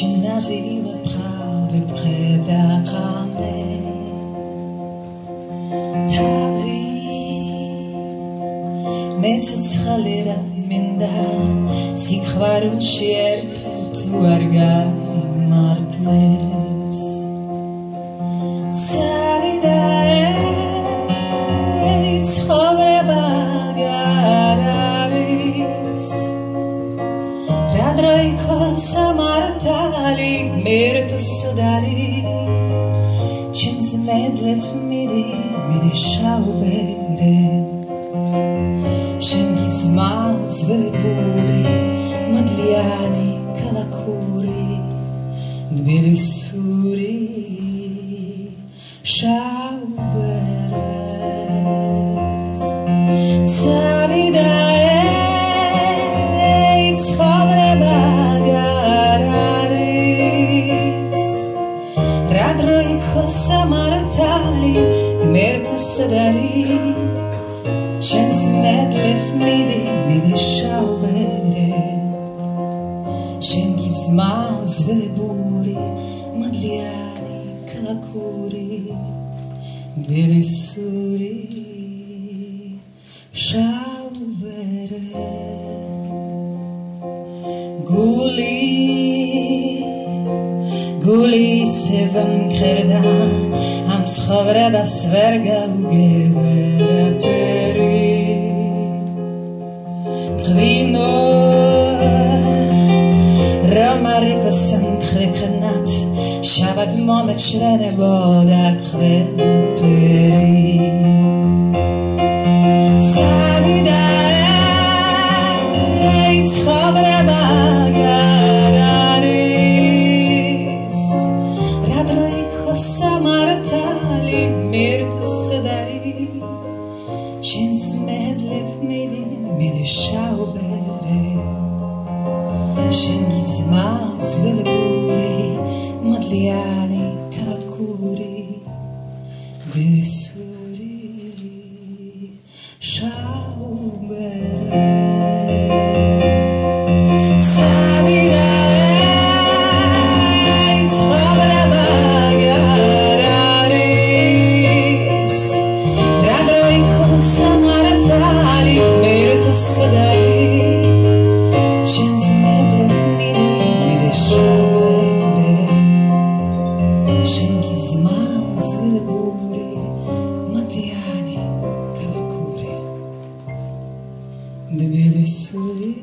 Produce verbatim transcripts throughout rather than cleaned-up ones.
gymnasie le travail près d'agrandir ta vie. Mais tu seras l'era minda si khvaruchi tu argai martles. It's hodre bagararis Radroiko samartali Mirtu sudari Čins medlev midi Midi šaubere Šengit zmaut zveleburi Madlijani kalakuri Dbili suri Šaubere Zavida eits hodre bagararis Radroiko samartali Gmertu sadari Čens medlev midi Midi šaubere Šengit zmaut zveleburi Madlijani kalakuri Bili suri Šaubere Guli Guli se vam kreda Am schovre basverga ugevera peri Kvino Ramariko sam kvekrenat Shabbat momet shrene bodak kveperi Zavida eits hodre bagararis Radroiko samartali Gmirtu sadari Čins medlev midi Midi šaubere Šengit zmaut zveleburi Madlijani kalakuri Bili suri Šaubere Zavida eits hodre bagararis Radroiko samartali Mirtu sadari Čins medlev midi Midi šaubere Šengit zmaut zveleburi Madlijani kalakuri Dbili suri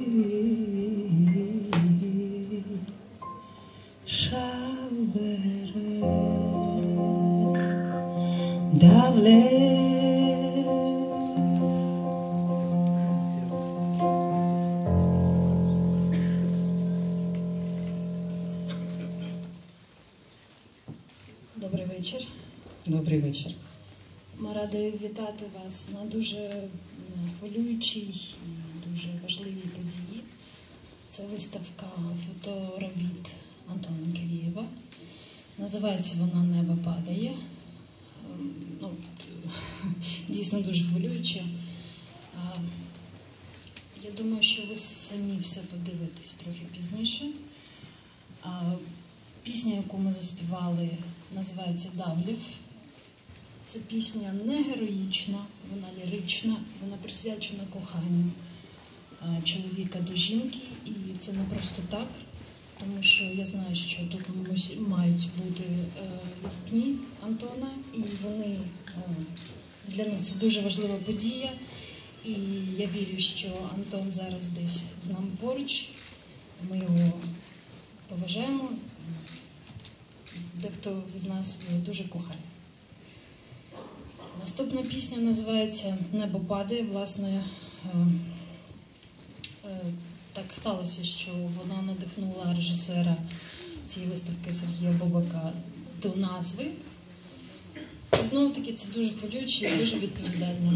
Šaubere Davles Добрий вечір. Добрий вечір. Ми раді вітати вас на дуже хвилюючій і дуже важливій події. Це виставка фоторобіт Антона Кирієва. Називається вона «Небо падає». Ну, дійсно дуже хвилююча. Я думаю, що ви самі все подивитесь трохи пізніше. Пісня, яку ми заспівали, називається «Давлів». Це пісня не героїчна, вона лірична, вона присвячена коханню чоловіка до жінки. І це не просто так, тому що я знаю, що тут мають бути дітьми Антона, і вони, для них це дуже важлива подія. І я вірю, що Антон зараз десь з нами поруч, ми його поважаємо. Дехто з нас його дуже кохає. Наступна пісня називається «Небо падає». Власне, так сталося, що вона надихнула режисера цієї виставки Сергія Бобака до назви. І знову-таки це дуже хвилююче і дуже відповідально.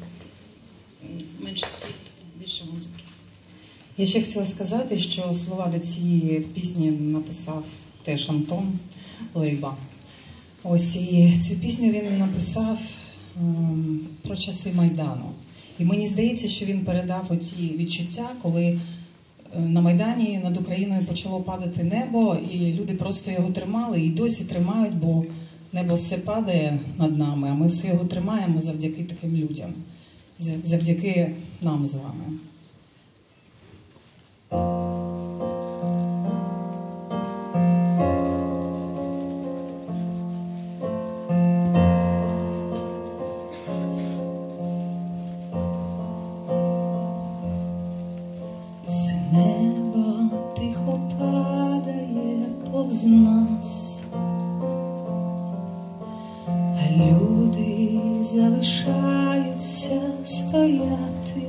Менше слів, більше музики. Я ще хотіла сказати, що слова до цієї пісні написав теж Антон Лейба. Ось, і цю пісню він написав ем, про часи Майдану. І мені здається, що він передав оті відчуття, коли на Майдані над Україною почало падати небо, і люди просто його тримали і досі тримають, бо небо все падає над нами, а ми все його тримаємо завдяки таким людям, завдяки нам з вами. Це небо тихо падає повз нас, а люди залишаються стояти,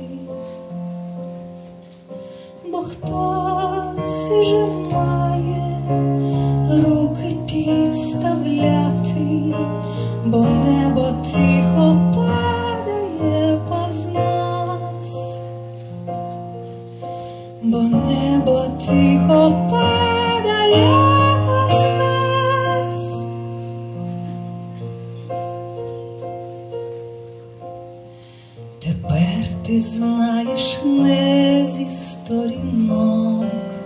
бо хтось вже має руки підставляти, бо небо тихо падає повз нас. Бо небо тихо падає повз нас. Тепер ти знаєш не зі сторінок,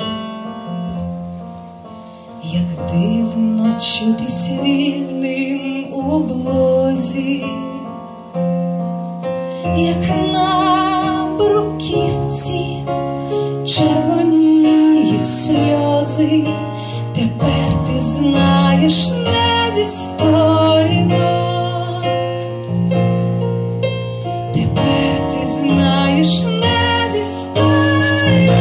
як дивно чутись вільним у облозі, як на бруківці червоніють сльози. Тепер ти знаєш не зі сторінок, тепер ти знаєш не зі сторінок.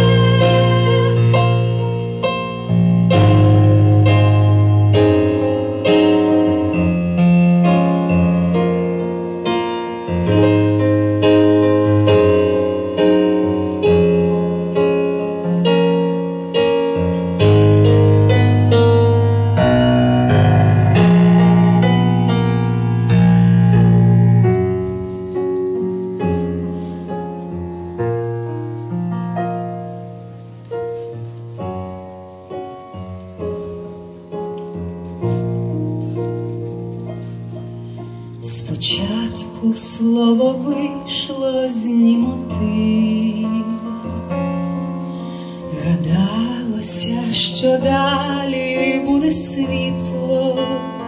Спочатку слово вийшло з німоти, гадалося, що далі буде світло,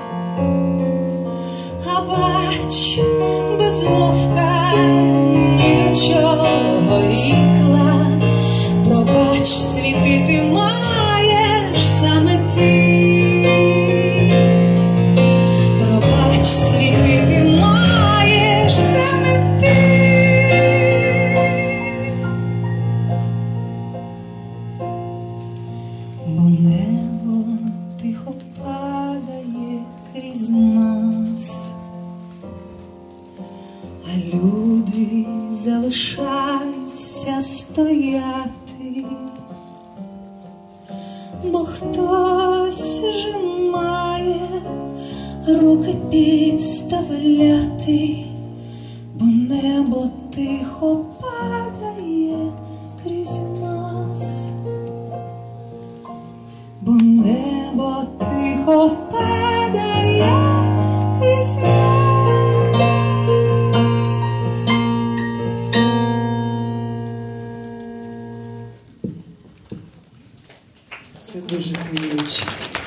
а бач, без вовка ні до чого ікла. Пробач, світити маєш саме ти. Пробач, світити маєш саме ти. Бо небо тихо падає крізь нас, а люди залишаються стояти, бо хтось же має руки підставляти, бо небо тихо падає крізь нас, бо небо тихо падає крізь нас. Це дуже хвилююче.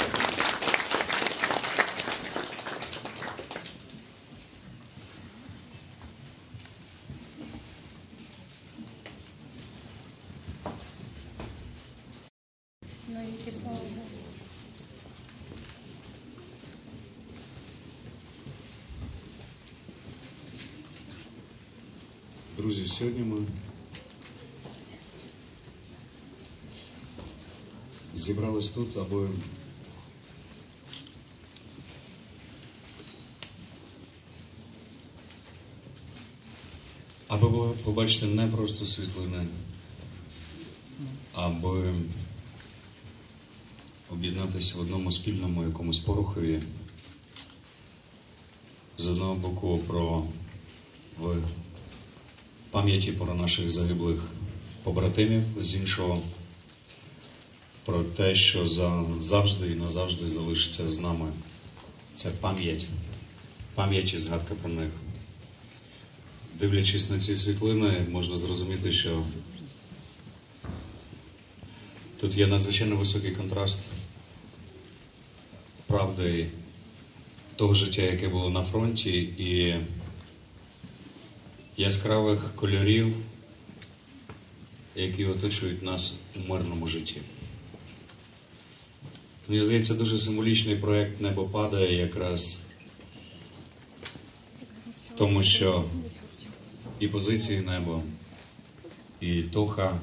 Друзі, сьогодні ми зібрались тут, аби аби побачити не просто світлини, аби об'єднатися в одному спільному якомусь порухові. З одного боку про в пам'яті про наших загиблих побратимів, з іншого про те, що завжди і назавжди залишиться з нами. Це пам'ять, пам'ять і згадка про них. Дивлячись на ці світлини, можна зрозуміти, що Тут є надзвичайно високий контраст правди того життя, яке було на фронті, і яскравих кольорів, які оточують нас у мирному житті. Мені здається, дуже символічний проєкт «Небо падає» якраз в тому, що і позиції «Небо», і Тоха,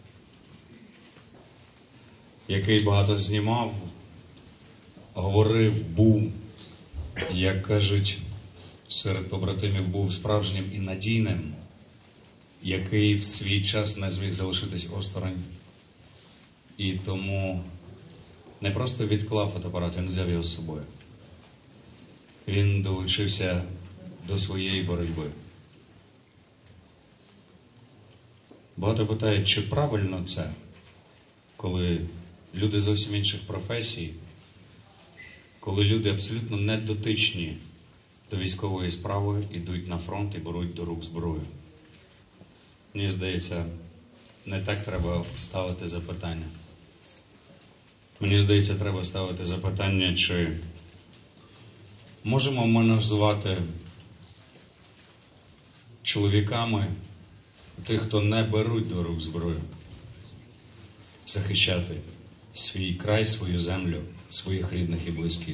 який багато знімав, говорив, був, як кажуть, серед побратимів був справжнім і надійним, який в свій час не зміг залишитись осторонь. І тому не просто відклав фотоапарат, він взяв його з собою. Він долучився до своєї боротьби. Багато питають, чи правильно це, коли люди зовсім інших професій, коли люди абсолютно недотичні до військової справи йдуть на фронт і беруть до рук зброю. Мені здається, не так треба ставити запитання. Мені здається, треба ставити запитання, чи можемо ми назвати чоловіками тих, хто не беруть до рук зброю, захищати свій край, свою землю, своїх рідних і близьких.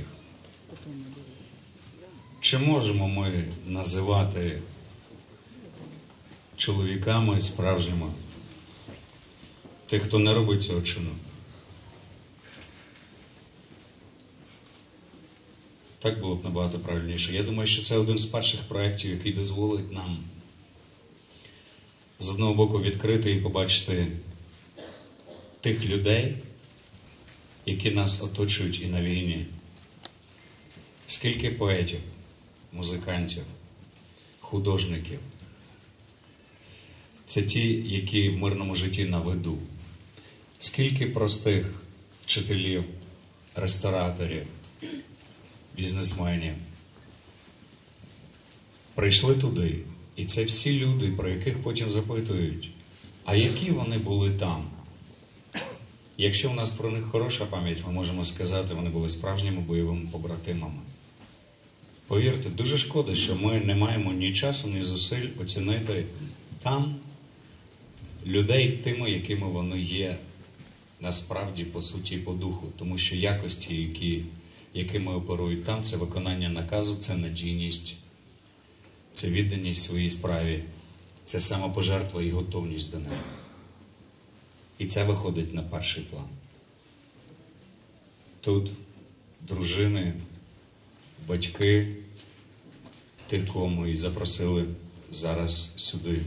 Чи можемо ми називати чоловіками справжніми тих, хто не робить цього чину? Так було б набагато правильніше. Я думаю, що це один з перших проєктів, який дозволить нам з одного боку відкрити і побачити тих людей, які нас оточують і на війні. Скільки поетів, музикантів, художників. Це ті, які в мирному житті на виду. Скільки простих вчителів, рестораторів, бізнесменів прийшли туди. І це всі люди, про яких потім запитують, а які вони були там? Якщо у нас про них хороша пам'ять, ми можемо сказати, вони були справжніми бойовими побратимами. Повірте, дуже шкода, що ми не маємо ні часу, ні зусиль оцінити там людей тими, якими вони є насправді, по суті і по духу. Тому що якості, які, якими оперують там, це виконання наказу, це надійність, це відданість своїй справі, це самопожертва і готовність до неї. І це виходить на перший план. Тут дружини, батьки тих, кого ми і запросили зараз сюди.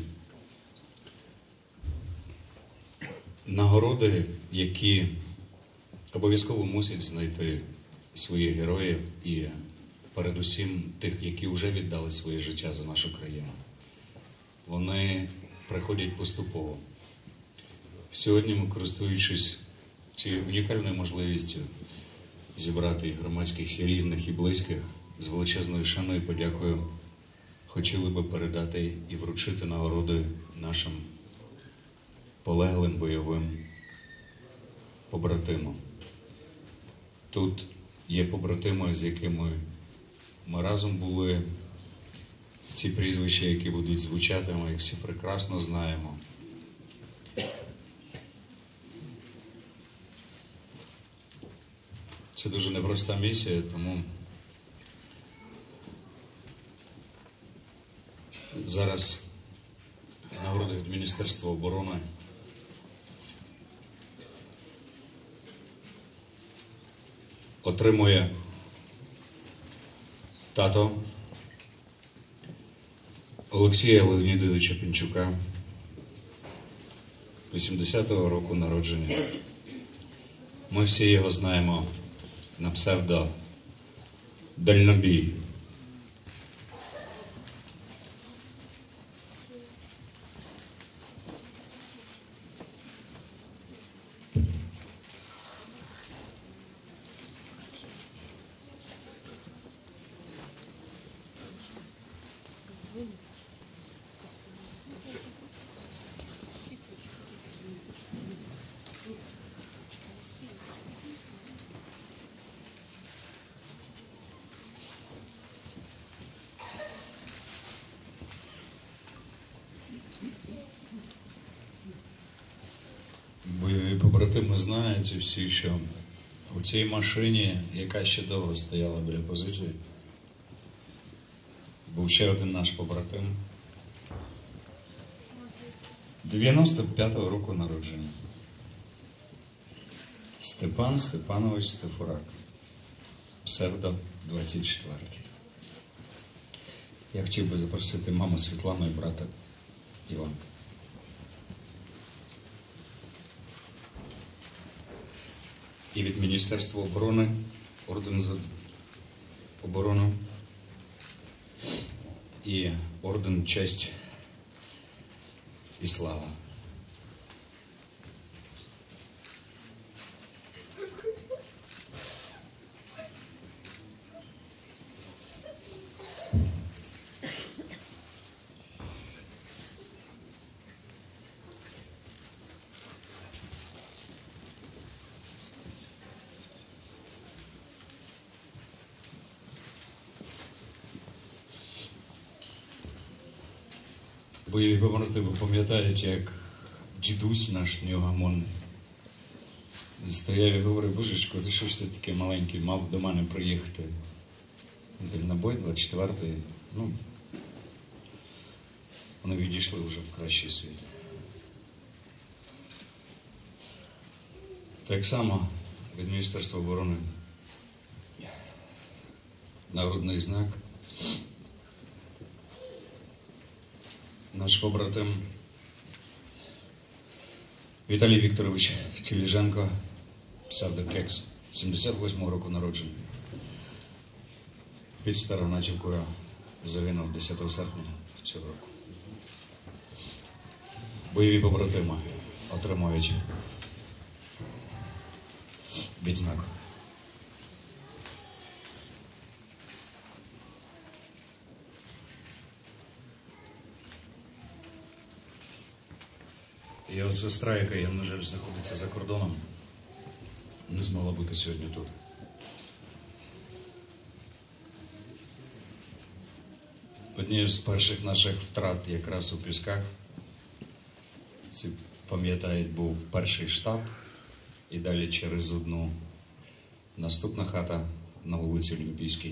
Нагороди, які обов'язково мусять знайти своїх героїв і передусім тих, які вже віддали своє життя за нашу країну. Вони приходять поступово. Сьогодні ми, користуючись цією унікальною можливістю зібрати і громадських, і рідних, і близьких, з величезною шаною і подякою хотіли би передати і вручити нагороди нашим полеглим бойовим побратимам. Тут є побратими, з якими ми разом були. Ці прізвища, які будуть звучати, ми їх всі прекрасно знаємо. Це дуже непроста місія, тому зараз нагороди від Міністерства оборони отримує тато Олексія Леонідовича Пінчука, вісімдесятого року народження. Ми всі його знаємо на псевдо Дальнобій. побратими знають і всі, що у цій машині, яка ще довго стояла біля позиції, був ще один наш побратим. дев'яносто п'ятого року народження. Степан Степанович Стефурак. Псевдо двадцять четвертий. Я хотів би запросити маму Світлану і брата Івана. І від Міністерства оборони, орден за оборону і орден честь і слава. Бойові побратими пам'ятають, як дідусь наш неугомонний стояв і говорив: божечко, ти що ж це таке маленький, мав до мене приїхати. Дальнобой, двадцять четвертий. Ну, вони відійшли вже в кращий світ. Так само від Міністерства оборони нагрудний знак. Наш побратим Віталій Вікторович Тіліженко, псевдокекс, сімдесят восьмого року народження. Під Старогначівкою загинув десятого серпня цього року. Бойові побратими отримують відзнаку. Його сестра, яка, на жаль, знаходиться за кордоном, не змогла бути сьогодні тут. Однією з перших наших втрат якраз у Пісках, всі пам'ятають, був перший штаб і далі через одну наступна хата на вулиці Олімпійській.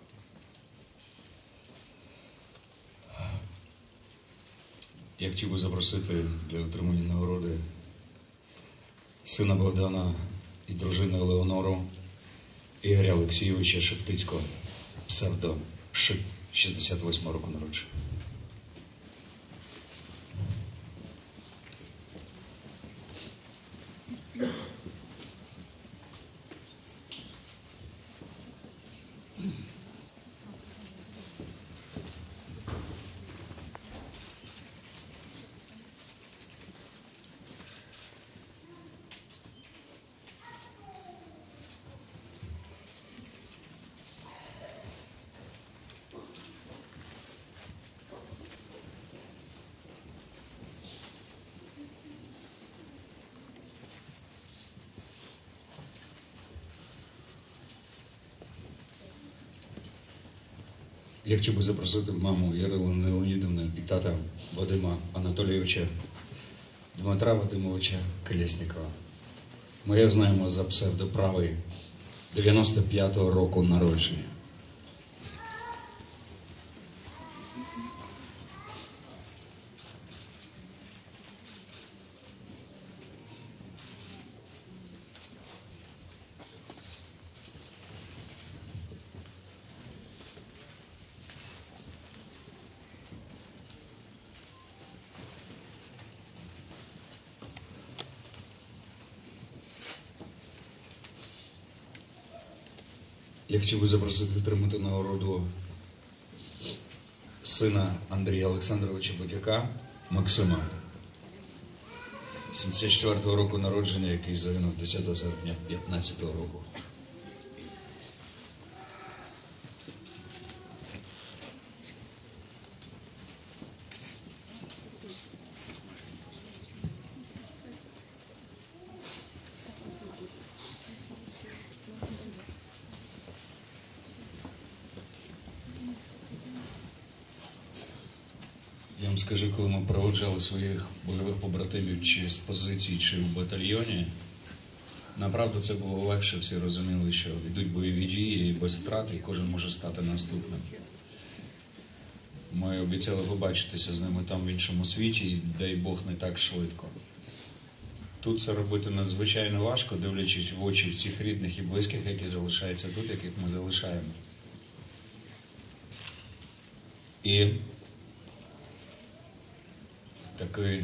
Я хотів би запросити для отримання нагороди сина Богдана і дружини Елеонору Ігоря Олексійовича Шептицького, псевдо Шип, шістдесят восьмого року народження. Я хотів би запросити маму Ярилу Леонідовну і тата Вадима Анатолійовича Дмитра Вадимовича Колєснікова. Ми його знаємо за псевдоправий дев'яносто п'ятого року народження. Я хотів би запросити отримати нагороду сина Андрія Олександровича Будяка, Максима, сімдесят четвертого року народження, який загинув десятого серпня п'ятнадцятого року. Я вам скажу, коли ми проводжали своїх бойових побратимів чи з позицій, чи в батальйоні, Направду це було легше, всі розуміли, що йдуть бойові дії і без втрат, і кожен може стати наступним. Ми обіцяли побачитися з ними там в іншому світі, і дай Бог не так швидко. Тут це робити надзвичайно важко, дивлячись в очі всіх рідних і близьких, які залишаються тут, яких ми залишаємо. І такий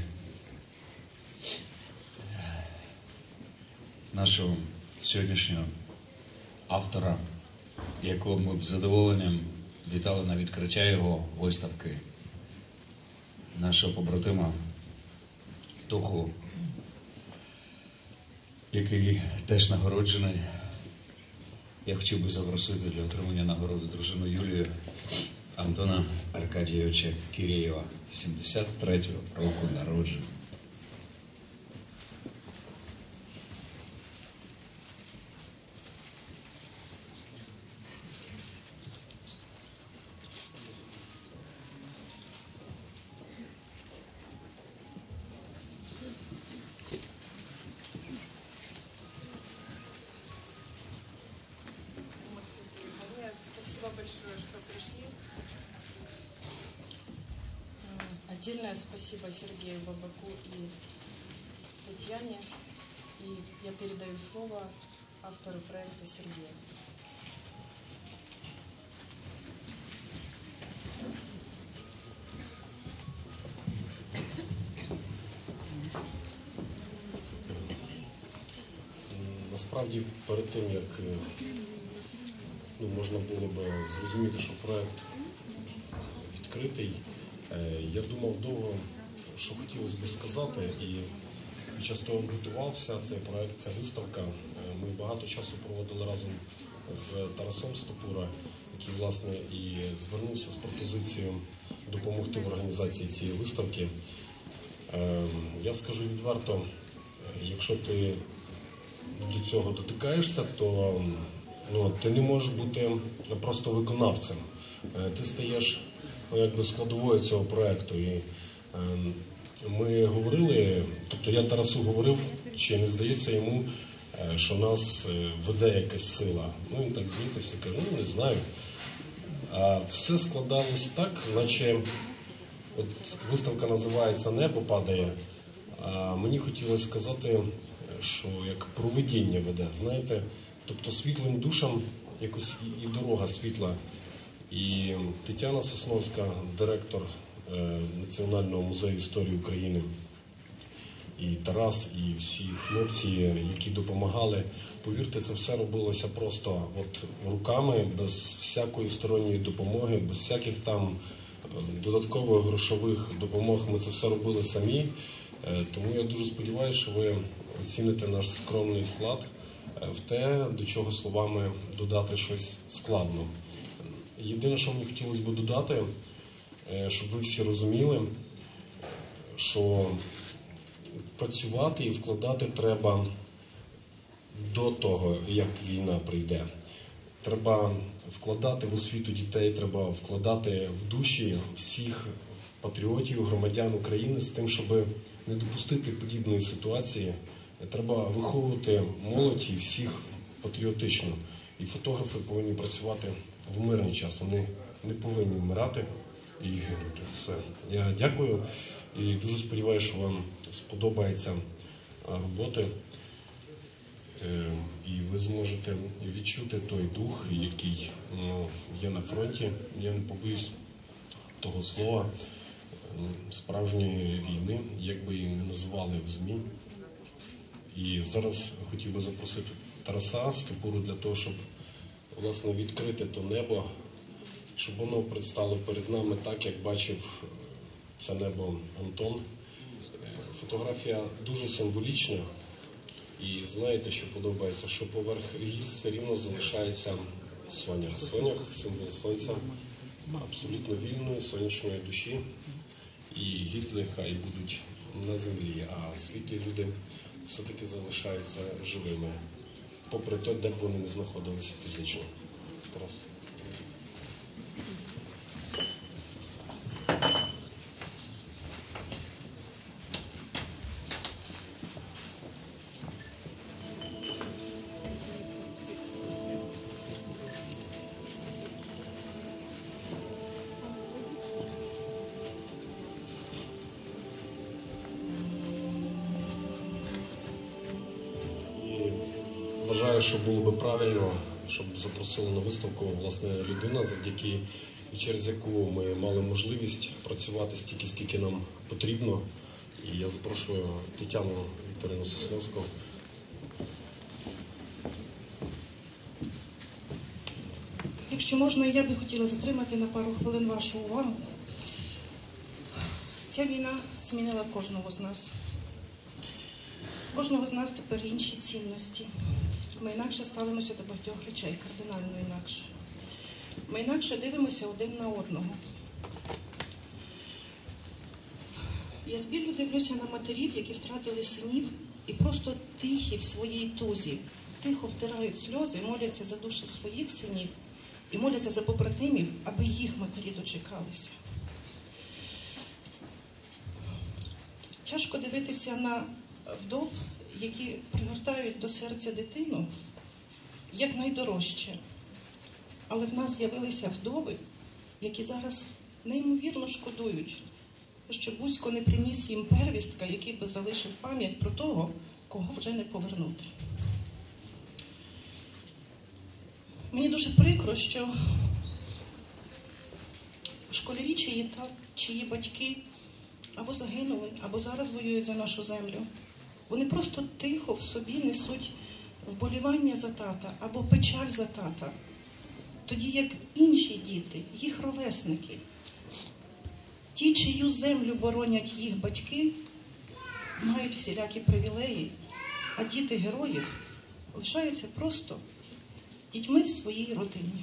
нашого сьогоднішнього автора, якого ми б з задоволенням вітали на відкриття його виставки, нашого побратима Тоху, який теж нагороджений. Я хотів би запросити для отримання нагороди дружину Юлію Антона Аркадійовича Кірєєва, сімдесят третього року народження. Спасибо большое, что пришли. Отдельное спасибо Сергею Бабаку и Татьяне. И я передаю слово автору проекта Сергею. Насправді, перед тим, як ну, можна було б зрозуміти, що проєкт відкритий, я думав довго, що хотілося б сказати, і під час того готувався цей проєкт, ця виставка. Ми багато часу проводили разом з Тарасом Стопура, який, власне, і звернувся з пропозицією допомогти в організації цієї виставки. Я скажу відверто, якщо ти до цього дотикаєшся, то ну, ти не можеш бути просто виконавцем. Ти стаєш ну, якби складовою цього проєкту. І е, ми говорили, тобто я Тарасу говорив, чи не здається йому, е, що нас веде якась сила. Ну, він так змітився, каже, ну, не знаю. А все складалось так, наче от виставка називається «Небо падає», а мені хотілося сказати, що як провидіння веде, знаєте, тобто світлим душам якось і дорога світла. І Тетяна Сосновська, директор Національного музею історії України, і Тарас, і всі хлопці, які допомагали, повірте, це все робилося просто от руками, без всякої сторонньої допомоги, без всяких там додаткових грошових допомог. Ми це все робили самі. Тому я дуже сподіваюся, що ви оціните наш скромний вклад в те, до чого словами додати щось складно. Єдине, що мені хотілося б додати, щоб ви всі розуміли, що працювати і вкладати треба до того, як війна прийде. Треба вкладати в освіту дітей, треба вкладати в душі всіх патріотів, громадян України з тим, щоб не допустити подібної ситуації. Треба виховувати молодь і всіх патріотично. І фотографи повинні працювати в мирний час. Вони не повинні вмирати і гинути. Все. Я дякую і дуже сподіваюся, що вам сподобається робота. І ви зможете відчути той дух, який ну, є на фронті. Я не побоюсь того слова, справжньої війни, як би її не називали в ЗМІ. І зараз хотів би запросити Тараса Стопуру для того, щоб власне відкрити то небо, щоб воно предстало перед нами так, як бачив це небо Антон. Фотографія дуже символічна. І знаєте, що подобається, що поверх гільз все рівно залишається сонях. Сонях – символ сонця, абсолютно вільної, сонячної душі. І гільзи хай будуть на землі, а світлі люди все-таки залишаються живими, попри те, де б вони не знаходилися фізично. Тарас. вважаю, що було би правильно, щоб запросили на виставку власне людина, завдяки і через яку ми мали можливість працювати стільки, скільки нам потрібно. І я запрошую Тетяну Вікторівну Сосновську. Якщо можна, я би хотіла затримати на пару хвилин вашу увагу. Ця війна змінила кожного з нас. Кожного з нас тепер інші цінності. Ми інакше ставимося до багатьох речей, кардинально інакше. Ми інакше дивимося один на одного. Я з біллю дивлюся на матерів, які втратили синів і просто тихі в своїй тузі, тихо втирають сльози, моляться за душі своїх синів і моляться за побратимів, аби їх матері дочекалися. Тяжко дивитися на вдов, які пригортають до серця дитину, як найдорожче. Але в нас з'явилися вдови, які зараз неймовірно шкодують, що Бузько не приніс їм первістка, який би залишив пам'ять про того, кого вже не повернути. Мені дуже прикро, що школярі, чиї, та, чиї батьки або загинули, або зараз воюють за нашу землю, вони просто тихо в собі несуть вболівання за тата або печаль за тата, тоді як інші діти, їх ровесники, ті, чию землю боронять їх батьки, мають всілякі привілеї, а діти героїв лишаються просто дітьми в своїй родині.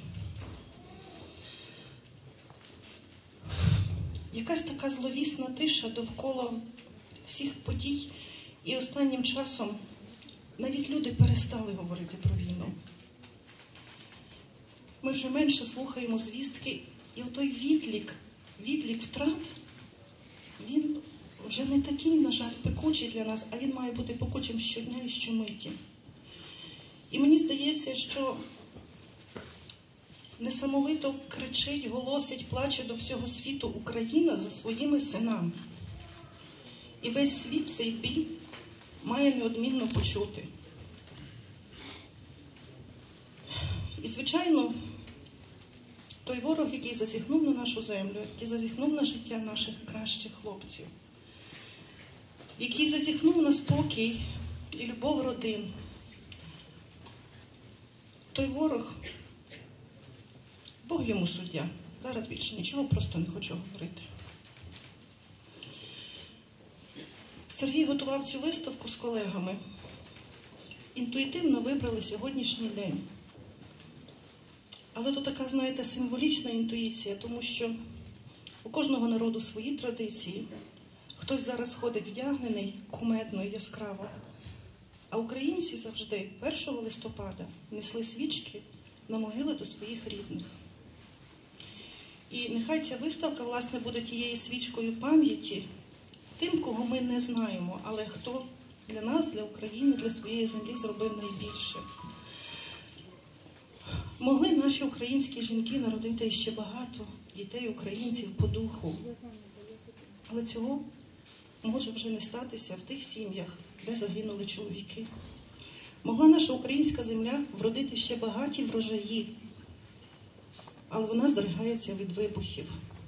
Якась така зловісна тиша довкола всіх подій, і останнім часом навіть люди перестали говорити про війну. Ми вже менше слухаємо звістки, і отой відлік, відлік втрат, він вже не такий, на жаль, пекучий для нас, а він має бути пекучим щодня і щомиті. І мені здається, що несамовито кричить, голосить, плаче до всього світу Україна за своїми синами. І весь світ цей біль має неодмінно почути. І, звичайно, той ворог, який зазіхнув на нашу землю, який зазіхнув на життя наших кращих хлопців, який зазіхнув на спокій і любов родин, той ворог, Бог йому суддя. Зараз більше нічого, просто не хочу говорити. Сергій готував цю виставку з колегами. Інтуїтивно вибрали сьогоднішній день. Але то така, знаєте, символічна інтуїція, тому що у кожного народу свої традиції. Хтось зараз ходить вдягнений, кумедно і яскраво. А українці завжди першого листопада несли свічки на могили до своїх рідних. І нехай ця виставка, власне, буде тією свічкою пам'яті тим, кого ми не знаємо, але хто для нас, для України, для своєї землі зробив найбільше. Могли наші українські жінки народити ще багато дітей, українців по духу. Але цього може вже не статися в тих сім'ях, де загинули чоловіки. Могла наша українська земля вродити ще багаті врожаї, але вона здригається від вибухів.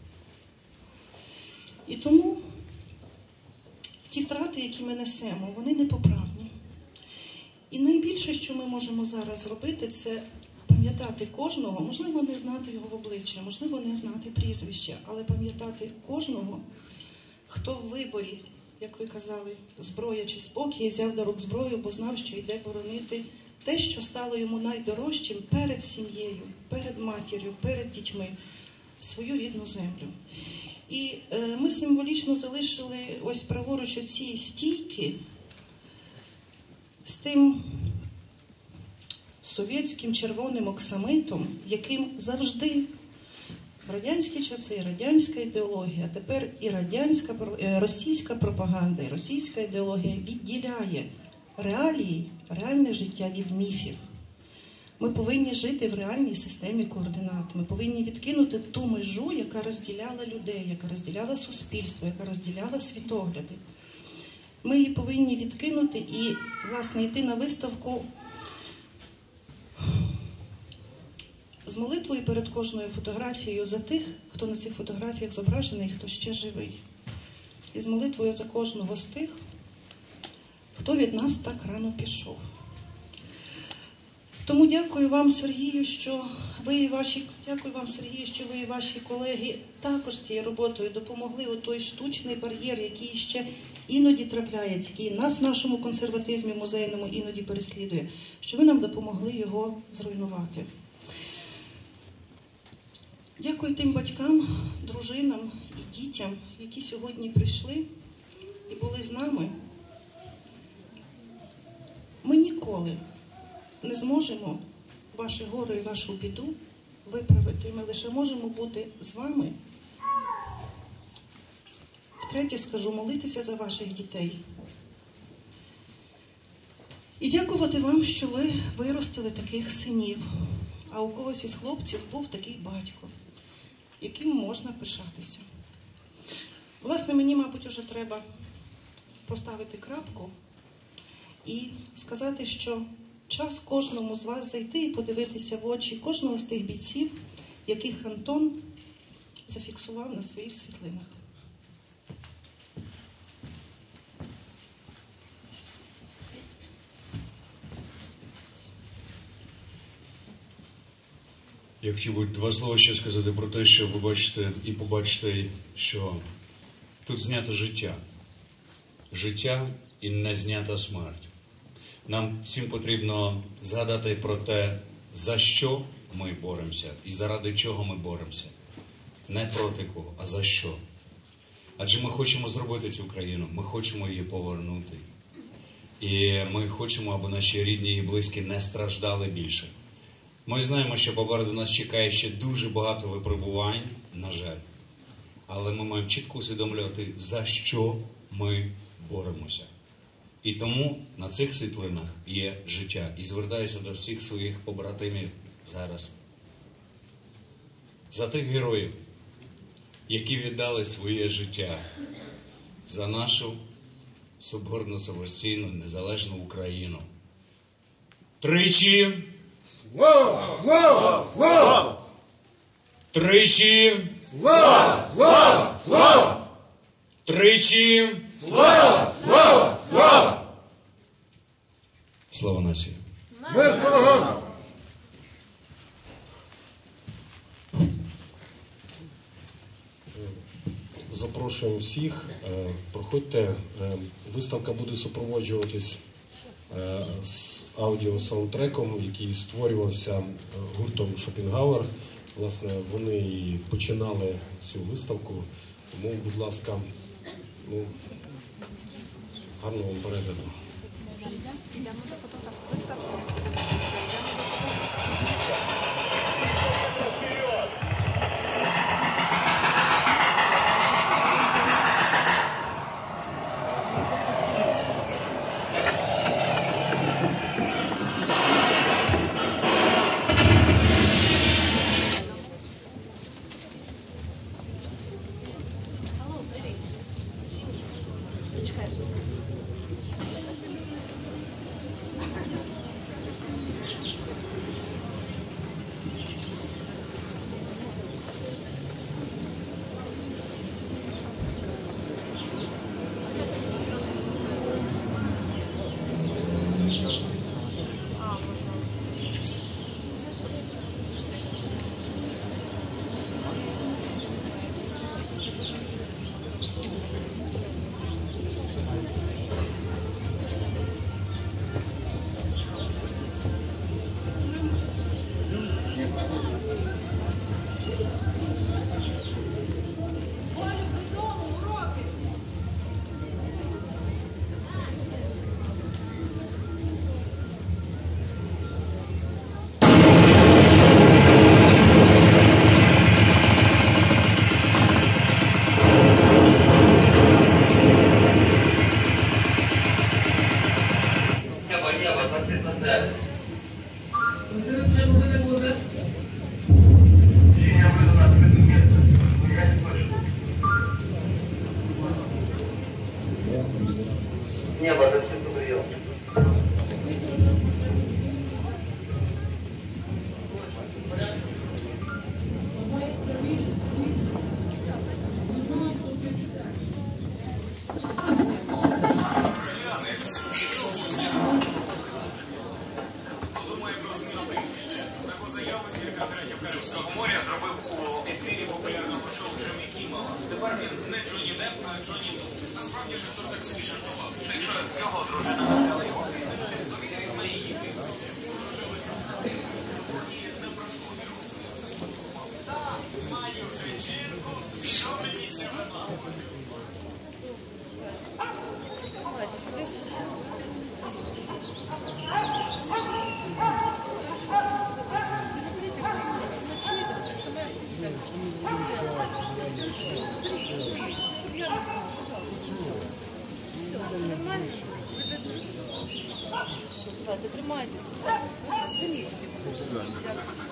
І тому ті втрати, які ми несемо, вони непоправні. І найбільше, що ми можемо зараз зробити, це пам'ятати кожного, можливо, не знати його в обличчя, можливо, не знати прізвища, але пам'ятати кожного, хто в виборі, як ви казали, зброя чи спокій, взяв до рук зброю, бо знав, що йде боронити те, що стало йому найдорожчим перед сім'єю, перед матір'ю, перед дітьми, свою рідну землю. І е, ми символічно залишили ось праворуч оці стійки з тим совєтським червоним оксамитом, яким завжди в радянські часи радянська ідеологія, тепер і радянська, російська пропаганда, і російська ідеологія відділяє реалії, реальне життя від міфів. Ми повинні жити в реальній системі координат. Ми повинні відкинути ту межу, яка розділяла людей, яка розділяла суспільство, яка розділяла світогляди. Ми її повинні відкинути і, власне, йти на виставку з молитвою перед кожною фотографією за тих, хто на цих фотографіях зображений, хто ще живий. І з молитвою за кожного з тих, хто від нас так рано пішов. Тому дякую вам, Сергію, що ви і ваші, дякую вам, Сергію, що ви і ваші колеги також цією роботою допомогли у той штучний бар'єр, який ще іноді трапляється, який нас в нашому консерватизмі музейному іноді переслідує, що ви нам допомогли його зруйнувати. Дякую тим батькам, дружинам і дітям, які сьогодні прийшли і були з нами. Ми ніколи не зможемо ваші горе і вашу біду виправити. Ми лише можемо бути з вами. Втретє скажу, молитися за ваших дітей. І дякувати вам, що ви виростили таких синів. А у когось із хлопців був такий батько, яким можна пишатися. Власне, мені, мабуть, уже треба поставити крапку і сказати, що час кожному з вас зайти і подивитися в очі кожного з тих бійців, яких Антон зафіксував на своїх світлинах. Я хотів би два слова ще сказати про те, що ви бачите і побачите, що тут знято життя. Життя і не знята смерть. Нам всім потрібно згадати про те, за що ми боремося і заради чого ми боремося. Не проти кого, а за що. Адже ми хочемо зробити цю країну, ми хочемо її повернути. І ми хочемо, аби наші рідні і близькі не страждали більше. Ми знаємо, що попереду нас чекає ще дуже багато випробувань, на жаль. Але ми маємо чітко усвідомлювати, за що ми боремося. І тому на цих світлинах є життя. І звертаюся до всіх своїх побратимів зараз. За тих героїв, які віддали своє життя за нашу соборну, самостійну, незалежну Україну. Тричі! Слава! Слава! Слава! Тричі! Слава! Слава! Слава! Тричі! Слава! Слава! Слава! Слава нації! Мир ворогам! Запрошуємо всіх, е, проходьте, е, виставка буде супроводжуватись е, з аудіосаундтреком, який створювався е, гуртом Шопенгауер. Власне, вони і починали цю виставку, тому, будь ласка, ну, гарного вам перегляду. тепер він не Джонні Депп, а Джонні Депп. Насправді ж актор так собі жартував, що якщо його дружина взяла його пісню, то він візьме її пісню. Дружилися. І не пройшло віру. Так, маю вже жінку, що мені сімена? Давайте, тримайтеся. Звініть.